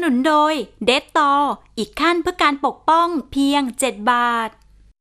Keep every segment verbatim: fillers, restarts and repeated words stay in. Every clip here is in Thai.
นุนโดยเดตตออีกขั้นเพื่อการปกป้องเพียงเจ็ดบาท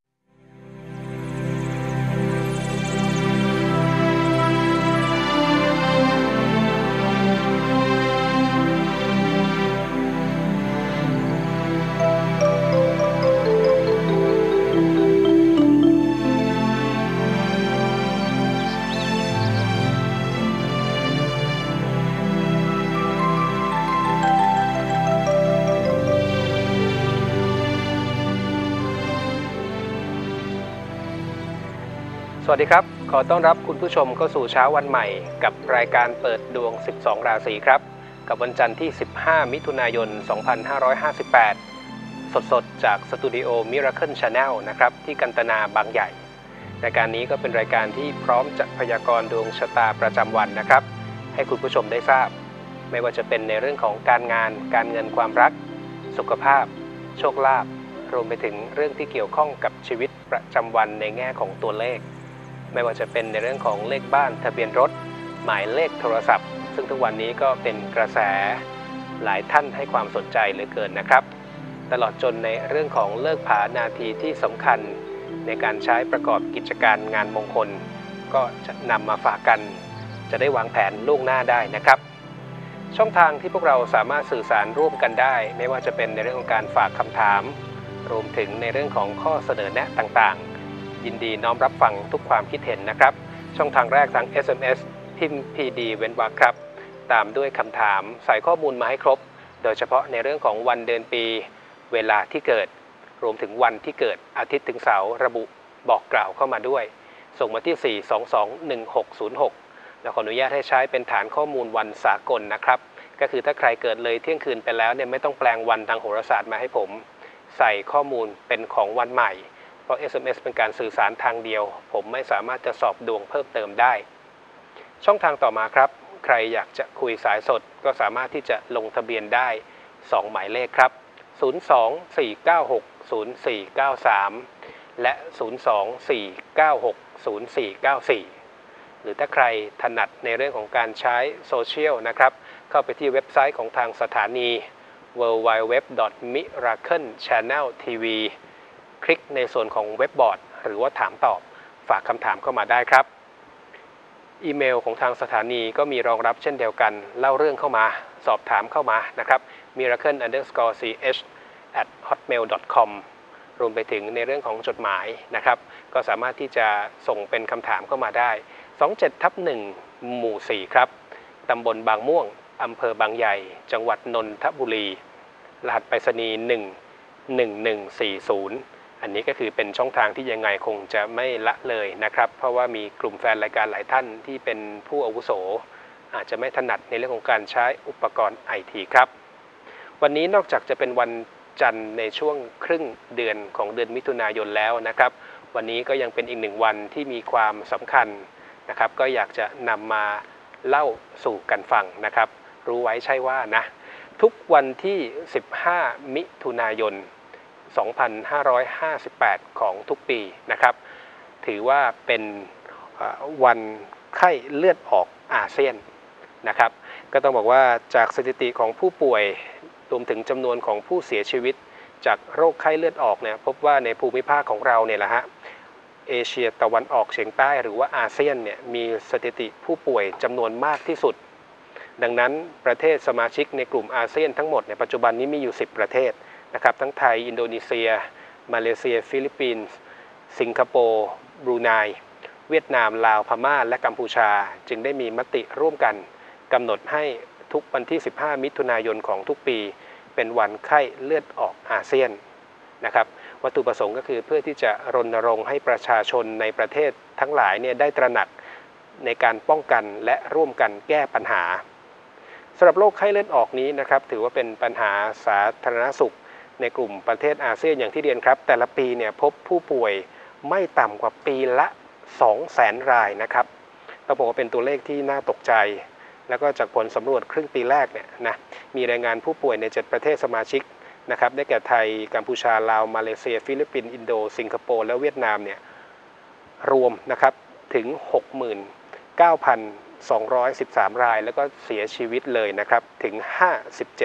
สวัสดีครับขอต้อนรับคุณผู้ชมเข้าสู่เช้าวันใหม่กับรายการเปิดดวงสิบสองราศีครับกับวันจันทร์ที่สิบห้ามิถุนายนสองพันห้าร้อยห้าสิบแปดสดๆจากสตูดิโอ Miracle Channel นะครับที่กันตนาบางใหญ่รายการนี้ก็เป็นรายการที่พร้อมจะพยากรณ์ดวงชะตาประจำวันนะครับให้คุณผู้ชมได้ทราบไม่ว่าจะเป็นในเรื่องของการงานการเงินความรักสุขภาพโชคลาภรวมไปถึงเรื่องที่เกี่ยวข้องกับชีวิตประจำวันในแง่ของตัวเลขไม่ว่าจะเป็นในเรื่องของเลขบ้านทะเบียนรถหมายเลขโทรศัพท์ซึ่งทุกวันนี้ก็เป็นกระแสหลายท่านให้ความสนใจเหลือเกินนะครับตลอดจนในเรื่องของเลิกผานาทีที่สำคัญในการใช้ประกอบกิจการงานมงคลก็จะนำมาฝากกันจะได้วางแผนล่วงหน้าได้นะครับช่องทางที่พวกเราสามารถสื่อสารร่วมกันได้ไม่ว่าจะเป็นในเรื่องของการฝากคำถามรวมถึงในเรื่องของข้อเสนอแนะต่างๆยินดีน้อมรับฟังทุกความคิดเห็นนะครับช่องทางแรกทาง เอส เอ็ม เอส พิมพ์ พี ดี เว้นวรรคครับตามด้วยคำถามใส่ข้อมูลมาให้ครบโดยเฉพาะในเรื่องของวันเดือนปีเวลาที่เกิดรวมถึงวันที่เกิดอาทิตย์ถึงเสาร์ระบุบอกกล่าวเข้ามาด้วยส่งมาที่ สี่ สอง สอง หนึ่ง หก ศูนย์ หก แล้วขออนุญาตให้ใช้เป็นฐานข้อมูลวันสากลนะครับก็คือถ้าใครเกิดเลยเที่ยงคืนไปแล้วเนี่ยไม่ต้องแปลงวันทางโหราศาสตร์มาให้ผมใส่ข้อมูลเป็นของวันใหม่เพราะ เอส เอ็ม เอส เป็นการสื่อสารทางเดียวผมไม่สามารถจะสอบดวงเพิ่มเติมได้ช่องทางต่อมาครับใครอยากจะคุยสายสดก็สามารถที่จะลงทะเบียนได้สองหมายเลขครับศูนย์ สอง สี่ เก้า หก ศูนย์ สี่ เก้า สามและศูนย์ สอง สี่ เก้า หก ศูนย์ สี่ เก้า สี่หรือถ้าใครถนัดในเรื่องของการใช้โซเชียลนะครับเข้าไปที่เว็บไซต์ของทางสถานี ดับเบิลยู ดับเบิลยู ดับเบิลยู ดอท มิราเคิล แชนแนล ที วีคลิกในส่วนของเว็บบอร์ดหรือว่าถามตอบฝากคำถามเข้ามาได้ครับอีเมลของทางสถานีก็มีรองรับเช่นเดียวกันเล่าเรื่องเข้ามาสอบถามเข้ามานะครับ มิราเคิล อันเดอร์สกอร์ ซี เอช แอท ฮอตเมล ดอท คอม รวมไปถึงในเรื่องของจดหมายนะครับก็สามารถที่จะส่งเป็นคำถามเข้ามาได้สองสิบเจ็ดทับหนึ่งหมู่สี่ครับตำบลบางม่วงอำเภอบางใหญ่จังหวัดนนทบุรีรหัสไปรษณีย์หนึ่ง หนึ่ง หนึ่ง สี่ ศูนย์อันนี้ก็คือเป็นช่องทางที่ยังไงคงจะไม่ละเลยนะครับเพราะว่ามีกลุ่มแฟนรายการหลายท่านที่เป็นผู้อาวุโสอาจจะไม่ถนัดในเรื่องของการใช้อุปกรณ์ ไอ ที ครับวันนี้นอกจากจะเป็นวันจันทร์ในช่วงครึ่งเดือนของเดือนมิถุนายนแล้วนะครับวันนี้ก็ยังเป็นอีกหนึ่งวันที่มีความสำคัญนะครับก็อยากจะนำมาเล่าสู่กันฟังนะครับรู้ไว้ใช่ว่านะทุกวันที่สิบห้ามิถุนายนสองพันห้าร้อยห้าสิบแปดของทุกปีนะครับถือว่าเป็นวันไข้เลือดออกอาเซียนนะครับก็ต้องบอกว่าจากสถิติของผู้ป่วยรวมถึงจำนวนของผู้เสียชีวิตจากโรคไข้เลือดออกเนี่ยพบว่าในภูมิภาคของเราเนี่ยแหละฮะเอเชียตะวันออกเฉียงใต้หรือว่าอาเซียนเนี่ยมีสถิติผู้ป่วยจำนวนมากที่สุดดังนั้นประเทศสมาชิกในกลุ่มอาเซียนทั้งหมดในปัจจุบันนี้มีอยู่สิบประเทศนะครับทั้งไทยอินโดนีเซียมาเลเซียฟิลิปปินส์สิงคโปร์บรูไนเวียดนามลาวพม่าและกัมพูชาจึงได้มีมติร่วมกันกำหนดให้ทุกวันที่สิบห้ามิถุนายนของทุกปีเป็นวันไข้เลือดออกอาเซียนนะครับวัตถุประสงค์ก็คือเพื่อที่จะรณรงค์ให้ประชาชนในประเทศทั้งหลายเนี่ยได้ตระหนักในการป้องกันและร่วมกันแก้ปัญหาสำหรับโรคไข้เลือดออกนี้นะครับถือว่าเป็นปัญหาสาธารณสุขในกลุ่มประเทศอาเซียนอย่างที่เรียนครับแต่ละปีเนี่ยพบผู้ป่วยไม่ต่ำกว่าปีละ สองแสน รายนะครับต้องบอกว่าเป็นตัวเลขที่น่าตกใจแล้วก็จากผลสำรวจครึ่งปีแรกเนี่ยนะมีรายงานผู้ป่วยในเจ็ดประเทศสมาชิกนะครับได้แก่ไทยกัมพูชาลาวมาเลเซียฟิลิปปินส์อินโดสิงคโปร์และเวียดนามเนี่ยรวมนะครับถึง หกหมื่นเก้าพันสองร้อยสิบสาม รายแล้วก็เสียชีวิตเลยนะครับถึงห้าสิบเจ็ด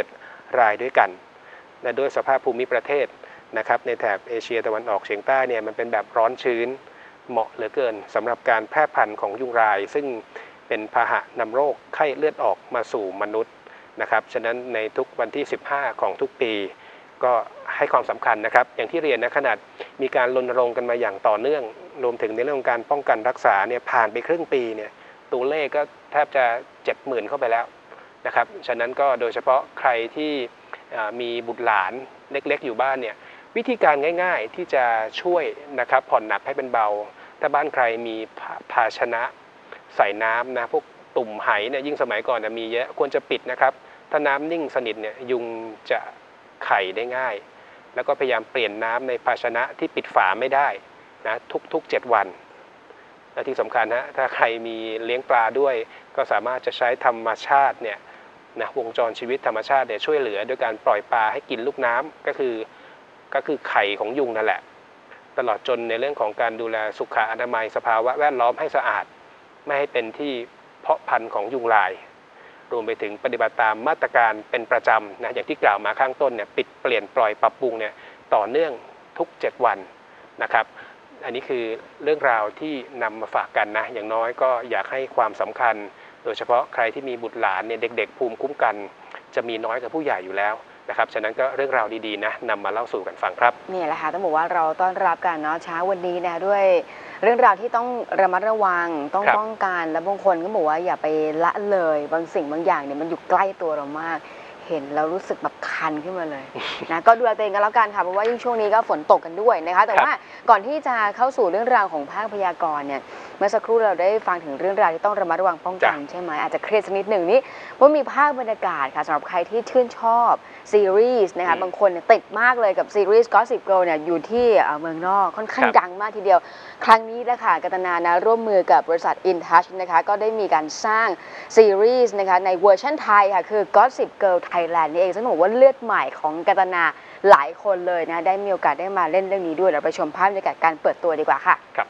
รายด้วยกันและด้วยสภาพภูมิประเทศนะครับในแถบเอเชียตะวันออกเฉียงใต้เนี่ยมันเป็นแบบร้อนชื้นเหมาะเหลือเกินสำหรับการแพร่พันธุ์ของยุงลายซึ่งเป็นพาหะนำโรคไข้เลือดออกมาสู่มนุษย์นะครับฉะนั้นในทุกวันที่สิบห้าของทุกปีก็ให้ความสำคัญนะครับอย่างที่เรียนนะขนาดมีการรณรงค์กันมาอย่างต่อเนื่องรวมถึงในเรื่องของการป้องกันรักษาเนี่ยผ่านไปครึ่งปีเนี่ยตัวเลขก็แทบจะเจ็ดหมื่นเข้าไปแล้วนะครับฉะนั้นก็โดยเฉพาะใครที่มีบุตรหลานเล็กๆอยู่บ้านเนี่ยวิธีการง่ายๆที่จะช่วยนะครับผ่อนหนักให้เป็นเบาถ้าบ้านใครมีภาชนะใส่น้ำนะพวกตุ่มไหเนี่ยยิ่งสมัยก่อนนะมีเยอะควรจะปิดนะครับถ้าน้ำนิ่งสนิทเนี่ยยุงจะไข่ได้ง่ายแล้วก็พยายามเปลี่ยนน้ำในภาชนะที่ปิดฝาไม่ได้นะทุกๆเจ็ดวันและที่สำคัญนะถ้าใครมีเลี้ยงปลาด้วยก็สามารถจะใช้ธรรมชาติเนี่ยนะวงจรชีวิตธรรมชาติเนี่ยช่วยเหลือโดยการปล่อยปลาให้กินลูกน้ำก็คือก็คือไข่ของยุงนั่นแหละตลอดจนในเรื่องของการดูแลสุขอนามัยสภาวะแวดล้อมให้สะอาดไม่ให้เป็นที่เพาะพันธุ์ของยุงลายรวมไปถึงปฏิบัติตามมาตรการเป็นประจำนะอย่างที่กล่าวมาข้างต้นเนี่ยปิดเปลี่ยนปล่อยปรับปรุงเนี่ยต่อเนื่องทุกเจ็ดวันนะครับอันนี้คือเรื่องราวที่นำมาฝากกันนะอย่างน้อยก็อยากให้ความสำคัญโดยเฉพาะใครที่มีบุตรหลานเนี่ยเด็กๆภูมิคุ้มกันจะมีน้อยกว่าผู้ใหญ่อยู่แล้วนะครับฉะนั้นก็เรื่องราวดีๆนะนำมาเล่าสู่กันฟังครับนี่แหละค่ะต้องบอกว่าเราต้อนรับกันเนาะเช้าวันนี้นะด้วยเรื่องราวที่ต้องระมัดระวังต้องป้องกันและบางคนก็บอกว่าอย่าไปละเลยบางสิ่งบางอย่างเนี่ยมันอยู่ใกล้ตัวเรามากเห็นแล้วรู้สึกแบบคันขึ้นมาเลยนะก็ดูแลตัวเองกันแล้วกันค่ะเพราะว่ายิ่งช่วงนี้ก็ฝนตกกันด้วยนะคะแต่ว่าก่อนที่จะเข้าสู่เรื่องราวของภาคพยากรณ์เนี่ยเมื่อสักครู่เราได้ฟังถึงเรื่องราวที่ต้องระมัดระวังป้องกันใช่ไหมอาจจะเครียดสักนิดหนึ่งนี่เพราะมีภาพบรรยากาศค่ะสำหรับใครที่ชื่นชอบซีรีส์นะคะบางคนติดมากเลยกับซีรีส์ Gossip Girl เนี่ยอยู่ที่เมืองนอกค่อนข้างดังมากทีเดียวครั้งนี้นะคะกัตนานะร่วมมือกับบริษัท InTouch นะคะก็ได้มีการสร้างซีรีส์นะคะในเวอร์ชันไทยค่ะคือ Gossip Girl Thailand นี่เองซึ่งบอกว่าเลือดใหม่ของกัตนาหลายคนเลยนะได้มีโอกาสได้มาเล่นเรื่องนี้ด้วยเราไปชมภาพบรรยากาศการเปิดตัวดีกว่าค่ะครับ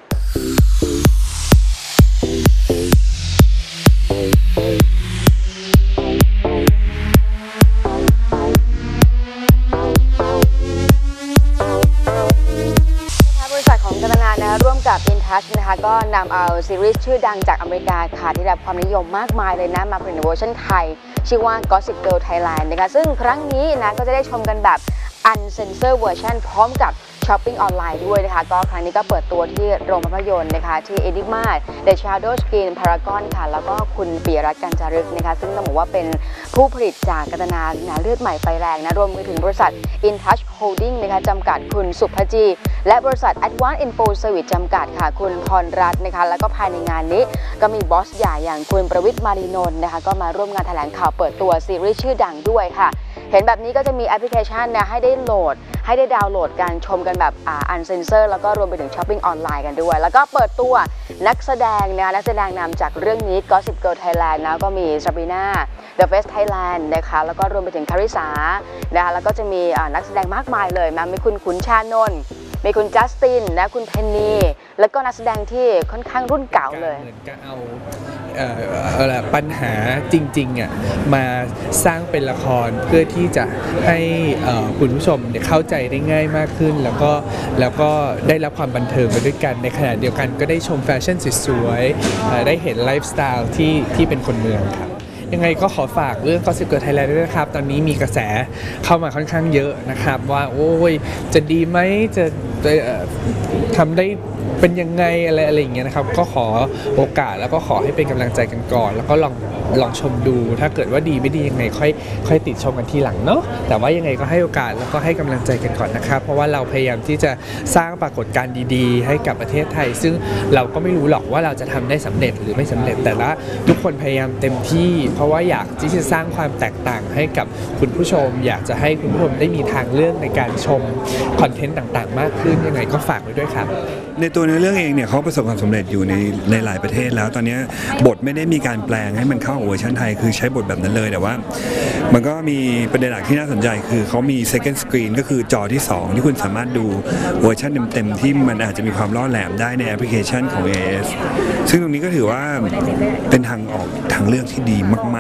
ร่วมกับ InTouch นะคะก็นำเอาซีรีส์ชื่อดังจากอเมริกาค่ะที่ได้รับความนิยมมากมายเลยนะมาเป็นเวอร์ชันไทยชื่อว่า Gossip Girl Thailand นะคะซึ่งครั้งนี้นะก็จะได้ชมกันแบบ Uncensored Version พร้อมกับช้อปปิ้งออนไลน์ด้วยนะคะก็ครั้งนี้ก็เปิดตัวที่โรงภาพยนตร์นะคะที่ Enigma The Shadow Screen Paragon ค่ะแล้วก็คุณปิยรัตน์ กัญจารึกนะคะซึ่งต้องบอกว่าเป็นผู้ผลิตจากกัตนาเลือดใหม่ไฟแรงนะรวมไปถึงบริษัท InTouch Holding นะคะจำกัดคุณสุภจีและบริษัท Advanced Info Service จำกัดค่ะคุณพรรัตน์นะคะแล้วก็ภายในงานนี้ก็มีบอสใหญ่อย่างคุณประวิตร มารีนนท์นะคะก็มาร่วมงานแถลงข่าวเปิดตัวซีรีส์ชื่อดังด้วยค่ะเห็นแบบนี้ก็จะมีแอปพลิเคชันนะให้ได้โหลดให้ได้ดาวน์โหลดการชมกันแบบอ่าอันเซนเซอร์แล้วก็รวมไปถึงช้อปปิ้งออนไลน์กันด้วยแล้วก็เปิดตัวนักแสดงนะนักแสดงนำจากเรื่องนี้ Gossip Girl Thailand นะก็มีซาบีน่า The Face Thailand นะคะแล้วก็รวมไปถึงคาริสานะคะแล้วก็จะมีนักแสดงมากมายเลยนะมีคุณขุนชานนท์มีคุณจัสตินนะคุณเพนนีแล้วก็นักแสดงที่ค่อนข้างรุ่นเก่าเลยเหมือนกับเอาปัญหาจริงๆอ่ะมาสร้างเป็นละครเพื่อที่จะให้คุณผู้ชมเข้าใจได้ง่ายมากขึ้นแล้วก็แล้วก็ได้รับความบันเทิงไปด้วยกันในขณะเดียวกันก็ได้ชมแฟชั่นสวยๆได้เห็นไลฟ์สไตล์ที่ที่เป็นคนเมืองครับยังไงก็ขอฝากเรื่อง Gossip Girl Thailand ด้วยนะครับตอนนี้มีกระแสเข้ามาค่อนข้างเยอะนะครับว่าโอ้ยจะดีไหมจะทำได้เป็นยังไงอะไรอะไรอย่างเงี้ยนะครับก็ขอโอกาสแล้วก็ขอให้เป็นกำลังใจกันก่อนแล้วก็ลองลองชมดูถ้าเกิดว่าดีไม่ดียังไงค่อยค่อยติดชมกันทีหลังเนาะแต่ว่ายังไงก็ให้โอกาสแล้วก็ให้กำลังใจกันก่อนนะครับเพราะว่าเราพยายามที่จะสร้างปรากฏการณ์ดีๆให้กับประเทศไทยซึ่งเราก็ไม่รู้หรอกว่าเราจะทำได้สำเร็จหรือไม่สำเร็จแต่ละทุกคนพยายามเต็มที่เพราะว่าอยากที่จะสร้างความแตกต่างให้กับคุณผู้ชมอยากจะให้คุณผู้ชมได้มีทางเลือกในการชมคอนเทนต์ต่างๆมากขึ้นยังไงก็ฝากไว้ด้วยครับในตัวในเรื่องเองเนี่ยเขาประสบความสำเร็จอยู่ในในหลายประเทศแล้วตอนนี้บทไม่ได้มีการแปลงให้มันเข้ากับเวอร์ชันไทยคือใช้บทแบบนั้นเลยแต่ว่ามันก็มีประเด็นหลักที่น่าสนใจคือเขามี second screen ก็คือจอที่สองที่คุณสามารถดูเวอร์ชันเต็มๆที่มันอาจจะมีความล่อแหลมได้ในแอปพลิเคชันของ เอ เอส ซึ่งตรงนี้ก็ถือว่าเป็นทางออกทางเลือกที่ดีมากๆ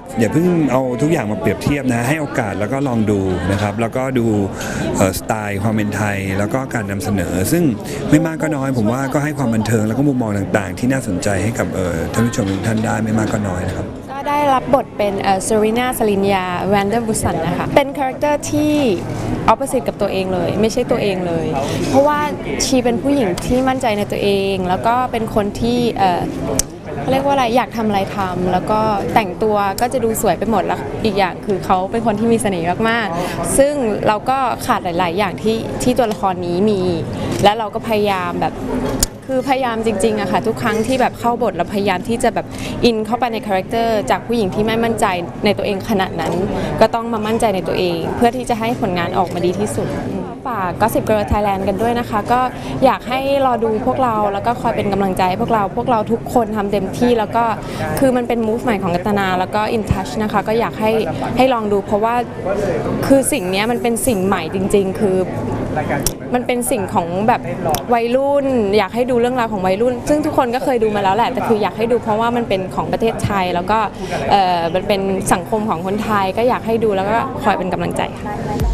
อย่าเพิ่งเอาทุกอย่างมาเปรียบเทียบนะให้โอกาสแล้วก็ลองดูนะครับแล้วก็ดูสไตล์ความเป็นไทยแล้วก็การนำเสนอซึ่งไม่มากก็น้อยผมว่าก็ให้ความบันเทิงแล้วก็มุมมองต่างๆที่น่าสนใจให้กับท่านผู้ชมทุกท่านได้ไม่มากก็น้อยนะครับก็ได้รับบทเป็นเซรีนาสลินยาแวนเดอร์บุสันนะคะเป็นคาแรคเตอร์ที่ออปโปสิตกับตัวเองเลยไม่ใช่ตัวเองเลยเพราะว่าชีเป็นผู้หญิงที่มั่นใจในตัวเองแล้วก็เป็นคนที่เรียกว่าอะไรอยากทำอะไรทำแล้วก็แต่งตัวก็จะดูสวยไปหมดแล้วอีกอย่างคือเขาเป็นคนที่มีเสน่ห์มากๆซึ่งเราก็ขาดหลายๆอย่างที่ที่ตัวละครนี้มีและเราก็พยายามแบบคือพยายามจริงๆอะค่ะทุกครั้งที่แบบเข้าบทเราพยายามที่จะแบบอินเข้าไปในคาแรคเตอร์จากผู้หญิงที่ไม่มั่นใจในตัวเองขนาดนั้นก็ต้องมามั่นใจในตัวเองเพื่อที่จะให้ผลงานออกมาดีที่สุดฝาก Gossip Girl Thailand กันด้วยนะคะก็อยากให้รอดูพวกเราแล้วก็คอยเป็นกำลังใจให้พวกเราพวกเราทุกคนทำเต็มที่แล้วก็คือมันเป็นมูฟใหม่ของกัตนาแล้วก็ In Touch นะคะก็อยากให้ให้ลองดูเพราะว่าคือสิ่งนี้มันเป็นสิ่งใหม่จริงๆคือมันเป็นสิ่งของแบบวัยรุ่นอยากให้ดูเรื่องราวของวัยรุ่นซึ่งทุกคนก็เคยดูมาแล้วแหละแต่คืออยากให้ดูเพราะว่ามันเป็นของประเทศไทยแล้วก็เอ่อมันเป็นสังคมของคนไทยก็อยากให้ดูแล้วก็คอยเป็นกำลังใจค่ะ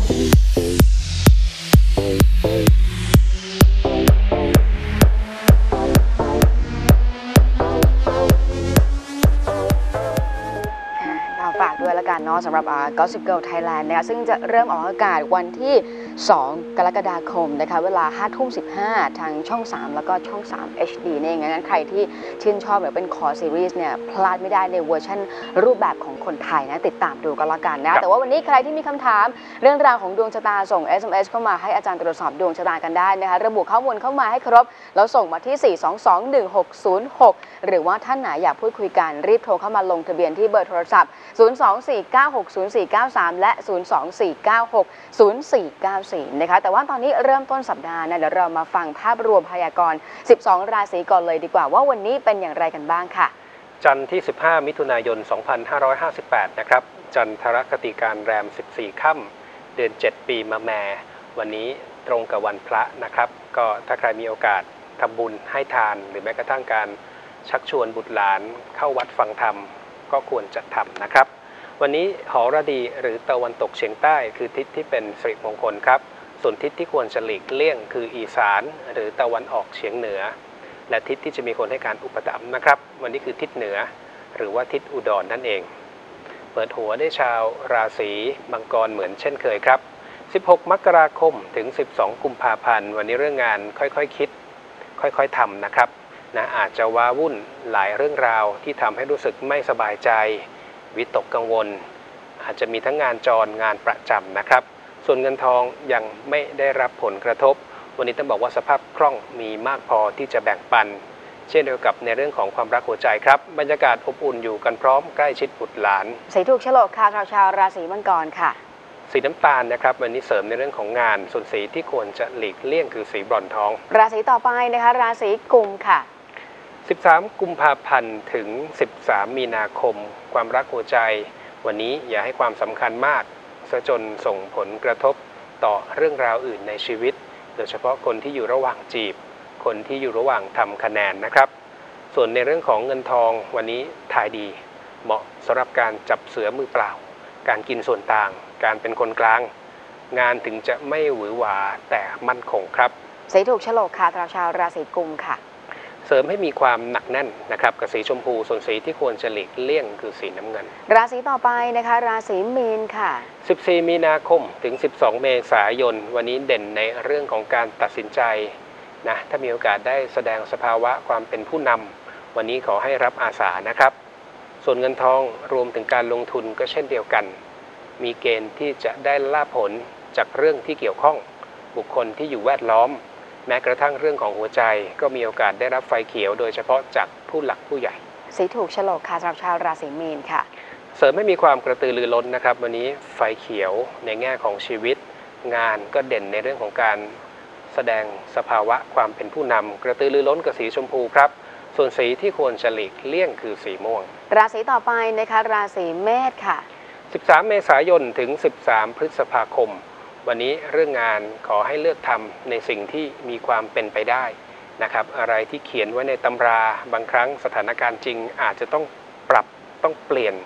ฝากด้วยละกันเนาะสำหรับ Gossip Girl Thailand นะคะซึ่งจะเริ่มออกอากาศวันที่สองกรกฎาคมนะคะเวลา ห้าทุ่มสิบห้า ทางช่องสามแล้วก็ช่องสาม เอช ดี นี่งั้นใครที่ชื่นชอบหรือเป็นคอซีรีส์เนี่ยพลาดไม่ได้ในเวอร์ชันรูปแบบของคนไทยนะติดตามดูกันละกันนะแต่ว่าวันนี้ใครที่มีคำถามเรื่องราวของดวงชะตาส่ง เอส เอ็ม เอส เข้ามาให้อาจารย์ตรวจสอบดวงชะตากันได้นะคะระบุข้อมูลเข้ามาให้ครบแล้วส่งมาที่ สี่ สอง สอง หนึ่ง หก ศูนย์ หก หรือว่าท่านไหนอยากพูดคุยกันรีบโทรเข้ามาลงทะเบียนที่เบอร์โทรศัพท์ ศูนย์ สอง สี่ เก้า หก ศูนย์ สี่ เก้า สาม และ ศูนย์ สอง สี่ เก้า หก ศูนย์ สี่ เก้า สี่ นะคะแต่ว่าตอนนี้เริ่มต้นสัปดาห์นะเดี๋ยวเรามาฟังภาพรวมพยากรณ์สิบสองราศีก่อนเลยดีกว่าว่าวันนี้เป็นอย่างไรกันบ้างค่ะจันทร์ที่สิบห้ามิถุนายนสองพันห้าร้อยห้าสิบแปดนะครับจันทรคติการแรมสิบสี่ค่ำเดือนเจ็ดปีมะแม่วันนี้ตรงกับวันพระนะครับก็ถ้าใครมีโอกาสทำบุญให้ทานหรือแม้กระทั่งการชักชวนบุตรหลานเข้าวัดฟังธรรมก็ควรจะทำนะครับวันนี้หฤดีหรือตะวันตกเฉียงใต้คือทิศที่เป็นสิริมงคลครับส่วนทิศที่ควรจะหลีกเลี่ยงคืออีสานหรือตะวันออกเฉียงเหนือและทิศที่จะมีคนให้การอุปถัมภ์นะครับวันนี้คือทิศเหนือหรือว่าทิศอุดร นั่นเองเปิดหัวได้ชาวราศีมังกรเหมือนเช่นเคยครับสิบหกมกราคมถึงสิบสองกุมภาพันธ์วันนี้เรื่องงานค่อยๆ ค, คิดค่อยๆทำนะครับนะอาจจะว้าวุ่นหลายเรื่องราวที่ทำให้รู้สึกไม่สบายใจวิตกกังวลอาจจะมีทั้งงานจรงานประจำนะครับส่วนเงินทองยังไม่ได้รับผลกระทบวันนี้ต้องบอกว่าสภาพคล่องมีมากพอที่จะแบ่งปันเช่นเดียวกับในเรื่องของความรักหัวใจครับบรรยากาศอบอุ่นอยู่กันพร้อมใกล้ชิดบุตรหลานสีถูกโฉลกค่ะชาวชาวราศีมังกรค่ะสีน้ำตาลนะครับวันนี้เสริมในเรื่องของงานส่วนสีที่ควรจะหลีกเลี่ยงคือสีบรอนซ์ทองราศีต่อไปนะคะราศีกุมค่ะสิบสามกุมภาพันธ์ถึงสิบสามมีนาคมความรักหัวใจวันนี้อย่าให้ความสำคัญมากซะจนส่งผลกระทบต่อเรื่องราวอื่นในชีวิตโดยเฉพาะคนที่อยู่ระหว่างจีบคนที่อยู่ระหว่างทำคะแนนนะครับส่วนในเรื่องของเงินทองวันนี้ถ่ายดีเหมาะสำหรับการจับเสือมือเปล่าการกินส่วนต่างการเป็นคนกลางงานถึงจะไม่หวือหวาแต่มั่นคงครับสีถูกโฉลกค่ะชาวราศีกุมค่ะเสริมให้มีความหนักแน่นนะครับกับสีชมพูส่วนสีที่ควรจะหลีกเลี่ยงคือสีน้ำเงินราศีต่อไปนะคะราศีมีนค่ะสิบสี่มีนาคมถึงสิบสองเมษายนวันนี้เด่นในเรื่องของการตัดสินใจนะถ้ามีโอกาสได้แสดงสภาวะความเป็นผู้นำวันนี้ขอให้รับอาสานะครับส่วนเงินทองรวมถึงการลงทุนก็เช่นเดียวกันมีเกณฑ์ที่จะได้ลาภผลจากเรื่องที่เกี่ยวข้องบุคคลที่อยู่แวดล้อมแม้กระทั่งเรื่องของหัวใจก็มีโอกาสได้รับไฟเขียวโดยเฉพาะจากผู้หลักผู้ใหญ่สีถูกโฉลกค่ะสำหรับชาวราศีมีนค่ะเสริมไม่มีความกระตือรือร้นนะครับวันนี้ไฟเขียวในแง่ของชีวิตงานก็เด่นในเรื่องของการแสดงสภาวะความเป็นผู้นำกระตือรือร้นกับสีชมพูครับส่วนสีที่ควรจะหลีกเลี่ยงคือสีม่วงราศีต่อไปนะคะราศีเมษค่ะสิบสามเมษายนถึงสิบสามพฤษภาคมวันนี้เรื่องงานขอให้เลือกทำในสิ่งที่มีความเป็นไปได้นะครับอะไรที่เขียนไว้ในตำราบางครั้งสถานการณ์จริงอาจจะต้องปรับต้องเปลี่ยน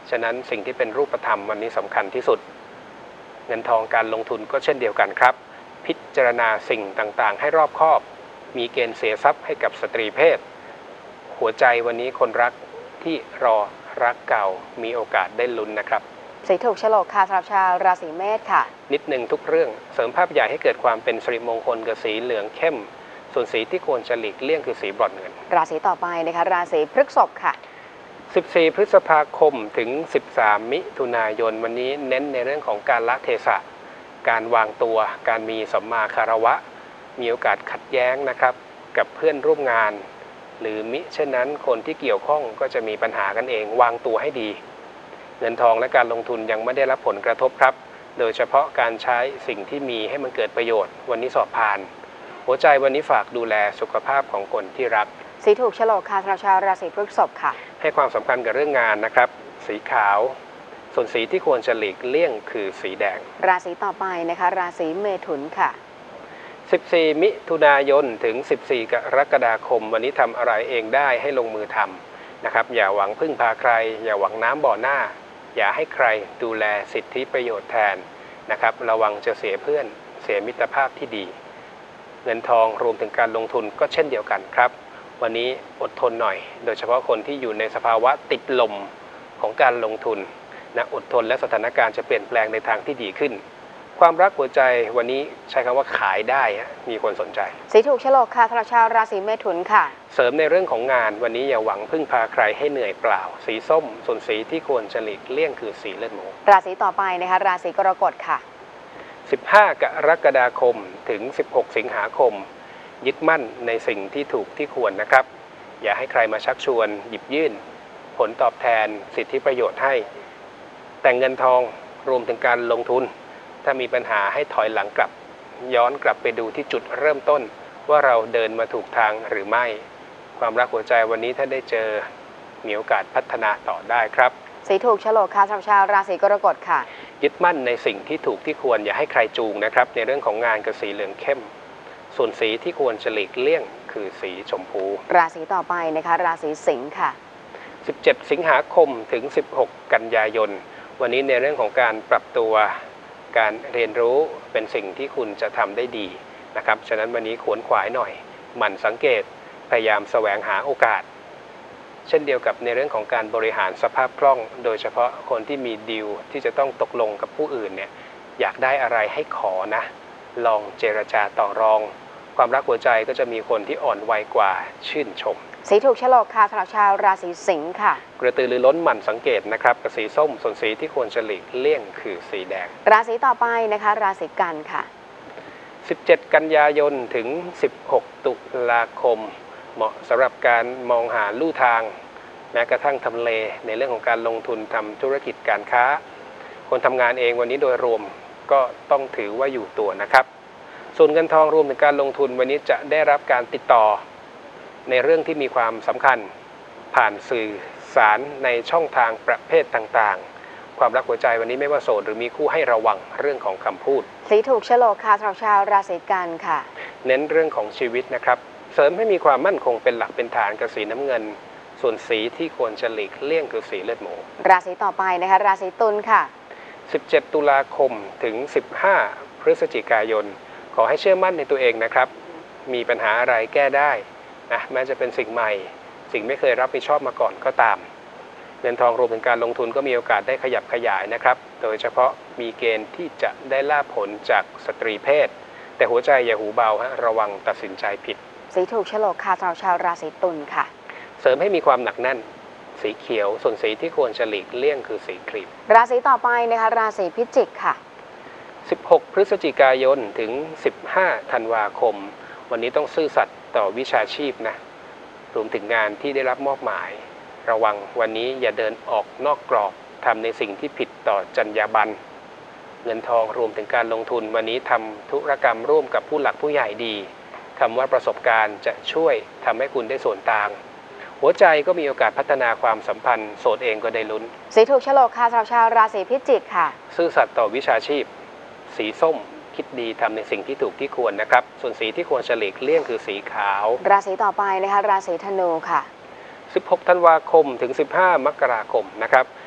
ฉะนั้นสิ่งที่เป็นรูปธรรมวันนี้สำคัญที่สุดเงินทองการลงทุนก็เช่นเดียวกันครับพิจารณาสิ่งต่างๆให้รอบคอบมีเกณฑ์เสียทรัพย์ให้กับสตรีเพศหัวใจวันนี้คนรักที่รอรักเก่ามีโอกาสได้ลุ้นนะครับสีถูกโฉลกค่ะสำหรับชาวราศีเมษค่ะนิดหนึ่งทุกเรื่องเสริมภาพใหญ่ให้เกิดความเป็นสิริมงคลกับสีเหลืองเข้มส่วนสีที่ควรจะหลีกเลี่ยงคือสีบรอนซ์เงินราศีต่อไปนะคะราศีพฤษภค่ะสิบสี่พฤษภาคมถึงสิบสามมิถุนายนวันนี้เน้นในเรื่องของการละเทศะการวางตัวการมีสัมมาคารวะมีโอกาสขัดแย้งนะครับกับเพื่อนร่วมงานหรือมิเช่นนั้นคนที่เกี่ยวข้องก็จะมีปัญหากันเองวางตัวให้ดีเงินทองและการลงทุนยังไม่ได้รับผลกระทบครับโดยเฉพาะการใช้สิ่งที่มีให้มันเกิดประโยชน์วันนี้สอบผ่านหัวใจวันนี้ฝากดูแลสุขภาพของคนที่รักสีถูกโฉลกค่ะสำหรับชาวราศีพฤษภค่ะให้ความสำคัญกับเรื่องงานนะครับสีขาวส่วนสีที่ควรจะหลีกเลี่ยงคือสีแดงราศีต่อไปนะคะราศีเมถุนค่ะสิบสี่มิถุนายนถึงสิบสี่กรกฎาคมวันนี้ทำอะไรเองได้ให้ลงมือทำนะครับอย่าหวังพึ่งพาใครอย่าหวังน้ำบ่อหน้าอย่าให้ใครดูแลสิทธิประโยชน์แทนนะครับระวังจะเสียเพื่อนเสียมิตรภาพที่ดีเงินทองรวมถึงการลงทุนก็เช่นเดียวกันครับวันนี้อดทนหน่อยโดยเฉพาะคนที่อยู่ในสภาวะติดลมของการลงทุนนะอดทนและสถานการณ์จะเปลี่ยนแปลงในทางที่ดีขึ้นความรักหัวใจวันนี้ใช้คำว่าขายได้มีคนสนใจสีถูกโฉลกค่ะสำหรับชาวราศีเมถุนค่ะเสริมในเรื่องของงานวันนี้อย่าหวังพึ่งพาใครให้เหนื่อยเปล่าสีส้มส่วนสีที่ควรจะหลีกเลี่ยงคือสีเลือดหมูราศีต่อไปนะคะราศีกรกฎค่ะสิบห้ากรกฎาคมถึงสิบหกสิงหาคมยึดมั่นในสิ่งที่ถูกที่ควรนะครับอย่าให้ใครมาชักชวนหยิบยื่นผลตอบแทนสิทธิประโยชน์ให้แต่เงินทองรวมถึงการลงทุนถ้ามีปัญหาให้ถอยหลังกลับย้อนกลับไปดูที่จุดเริ่มต้นว่าเราเดินมาถูกทางหรือไม่ความรักหัวใจวันนี้ถ้าได้เจอมีโอกาสพัฒนาต่อได้ครับสีถูกโฉลกค่ะสำหรับชาวราศีกรกฎค่ะยึดมั่นในสิ่งที่ถูกที่ควรอย่าให้ใครจูงนะครับในเรื่องของงานกับสีเหลืองเข้มส่วนสีที่ควรจะหลีกเลี่ยงคือสีชมพูราศีต่อไปนะคะราศีสิงค์ค่ะสิบเจ็ดสิงหาคมถึงสิบหกกันยายนวันนี้ในเรื่องของการปรับตัวการเรียนรู้เป็นสิ่งที่คุณจะทำได้ดีนะครับฉะนั้นวันนี้ขวนขวายหน่อยหมั่นสังเกตพยายามแสวงหาโอกาสเช่นเดียวกับในเรื่องของการบริหารสภาพคล่องโดยเฉพาะคนที่มีดีลที่จะต้องตกลงกับผู้อื่นเนี่ยอยากได้อะไรให้ขอนะลองเจรจาต่อรองความรักหัวใจก็จะมีคนที่อ่อนวัยกว่าชื่นชมสีถูกโฉลกค่ะสำหรับชาวราศีสิงค์ค่ะกระตือรือร้นหมั่นสังเกตนะครับกับสีส้มส่วนสีที่ควรจะหลีกเลี่ยงคือสีแดงราศีต่อไปนะคะราศีกันค่ะสิบเจ็ดกันยายนถึงสิบหกตุลาคมเหมาะสำหรับการมองหาลู่ทางแม้กระทั่งทำเลในเรื่องของการลงทุนทำธุรกิจการค้าคนทำงานเองวันนี้โดยรวมก็ต้องถือว่าอยู่ตัวนะครับส่วนเงินทองรวมถึงการลงทุนวันนี้จะได้รับการติดต่อในเรื่องที่มีความสำคัญผ่านสื่อสารในช่องทางประเภทต่างๆความรักหัวใจวันนี้ไม่ว่าโสดหรือมีคู่ให้ระวังเรื่องของคำพูดสีถูกโฉลกค่ะสำหรับชาวราศีกันค่ะเน้นเรื่องของชีวิตนะครับเสริมให้มีความมั่นคงเป็นหลักเป็นฐานกับสีน้ำเงินส่วนสีที่ควรจะหลีกเลี่ยงคือสีเลือดหมูราศีต่อไปนะคะราศีตุลค่ะสิบเจ็ดตุลาคมถึงสิบห้าพฤศจิกายนขอให้เชื่อมั่นในตัวเองนะครับมีปัญหาอะไรแก้ได้นะแม้จะเป็นสิ่งใหม่สิ่งไม่เคยรับผิดชอบมาก่อนก็ตามเงินทองรวมถึงการลงทุนก็มีโอกาสได้ขยับขยายนะครับโดยเฉพาะมีเกณฑ์ที่จะได้ลาภผลจากสตรีเพศแต่หัวใจอย่าหูเบาฮะระวังตัดสินใจผิดสีถูกโฉลกค่ะสำหรับชาวราศีตุลค่ะเสริมให้มีความหนักแน่นสีเขียวส่วนสีที่ควรจะหลีกเลี่ยงคือสีครีมราศีต่อไปนะคะราศีพิจิกค่ะสิบหกพฤศจิกายนถึงสิบห้าธันวาคมวันนี้ต้องซื่อสัตย์ต่อวิชาชีพนะรวมถึงงานที่ได้รับมอบหมายระวังวันนี้อย่าเดินออกนอกกรอบทำในสิ่งที่ผิดต่อจรรยาบรรณเงินทองรวมถึงการลงทุนวันนี้ทำธุรกรรมร่วมกับผู้หลักผู้ใหญ่ดีคำว่าประสบการณ์จะช่วยทำให้คุณได้ส่วนต่างหัวใจก็มีโอกาสพัฒนาความสัมพันธ์โสดเองก็ได้ลุ้นสีถูกโฉลกค่ะสำหรับชาวราศีพิจิกค่ะซื่อสัตย์ต่อวิชาชีพสีส้มคิดดีทำในสิ่งที่ถูกที่ควรนะครับส่วนสีที่ควรจะหลีกเลี่ยงคือสีขาวราศีต่อไปนะคะราศีธนูค่ะสิบหกธันวาคมถึงสิบห้ามกราคมนะครับ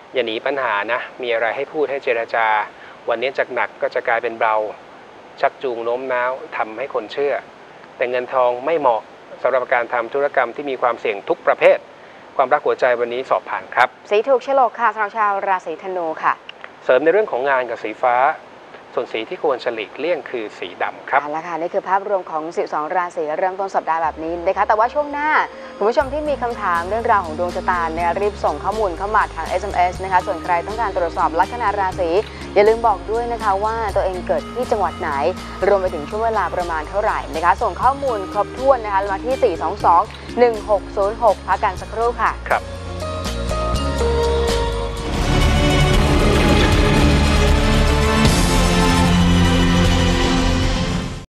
อย่าหนีปัญหานะมีอะไรให้พูดให้เจรจาวันนี้จากหนักก็จะกลายเป็นเบาชักจูงโน้มน้าวทำให้คนเชื่อแต่เงินทองไม่เหมาะสำหรับการทำธุรกรรมที่มีความเสี่ยงทุกประเภทความรักหัวใจวันนี้สอบผ่านครับสีถูกฉลกค่ะสำหรับชาวราศีธนูค่ะเสริมในเรื่องของงานกับสีฟ้าส่วนสีที่ควรหลีกเลี่ยงคือสีดำครับเอาละค่ะนี่คือภาพรวมของสิบสองราศีเริ่มต้นสัปดาห์แบบนี้นะคะแต่ว่าช่วงหน้าคุณผู้ชมที่มีคำถามเรื่องราวของดวงชะตาเนี่ยรีบส่งข้อมูลเข้ามาทาง เอส เอ็ม เอส นะคะส่วนใครต้องการตรวจสอบลัคนาราศีอย่าลืมบอกด้วยนะคะว่าตัวเองเกิดที่จังหวัดไหนรวมไปถึงช่วงเวลาประมาณเท่าไหร่นะคะส่งข้อมูลครบถ้วนนะคะมาที่ สี่ สอง สอง หนึ่ง หก ศูนย์ หก พักกันสักครู่ค่ะครับ